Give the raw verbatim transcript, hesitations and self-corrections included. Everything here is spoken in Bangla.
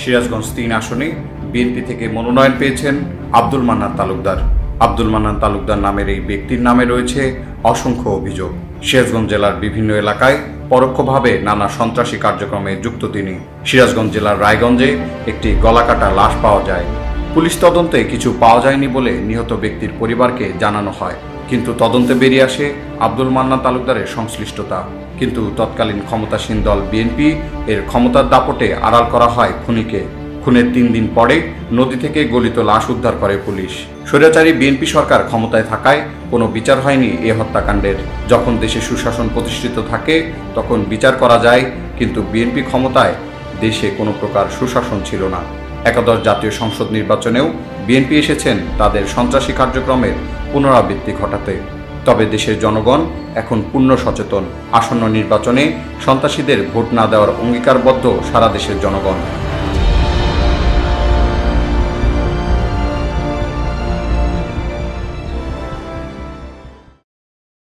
সিরাজগঞ্জ তিন আসনে বিএনপি থেকে মনোনয়ন পেয়েছেন আব্দুল মান্নান তালুকদার। আব্দুল মান্নান তালুকদার নামের এই ব্যক্তির নামে রয়েছে অসংখ্য অভিযোগ। সিরাজগঞ্জ জেলার বিভিন্ন এলাকায় পরোক্ষভাবে নানা সন্ত্রাসী কার্যক্রমে যুক্ত তিনি। সিরাজগঞ্জ জেলার রায়গঞ্জে একটি গলাকাটা লাশ পাওয়া যায়। পুলিশ তদন্তে কিছু পাওয়া যায়নি বলে নিহত ব্যক্তির পরিবারকে জানানো হয়, কিন্তু তদন্তে বেরিয়ে আসে আব্দুল মান্নান তালুকদারের সংশ্লিষ্টতা। কিন্তু তৎকালীন ক্ষমতাসীন দল বিএনপি এর ক্ষমতার দাপটে আড়াল করা হয় খুনিকে। খুনের তিন দিন পরে নদী থেকে গলিত লাশ উদ্ধার করে পুলিশ। স্বৈরাচারী বিএনপি সরকার ক্ষমতায় থাকায় কোনো বিচার হয়নি এ হত্যাকাণ্ডের। যখন দেশে সুশাসন প্রতিষ্ঠিত থাকে তখন বিচার করা যায়, কিন্তু বিএনপি ক্ষমতায় দেশে কোনো প্রকার সুশাসন ছিল না। একাদশ জাতীয় সংসদ নির্বাচনেও বিএনপি এসেছেন তাদের সন্ত্রাসী কার্যক্রমের পুনরাবৃত্তি ঘটাতে। তবে দেশের জনগণ এখন পূর্ণ সচেতন। আসন্ন নির্বাচনে সন্ত্রাসীদের ভোট না দেওয়ার অঙ্গীকারবদ্ধ সারা দেশের জনগণ।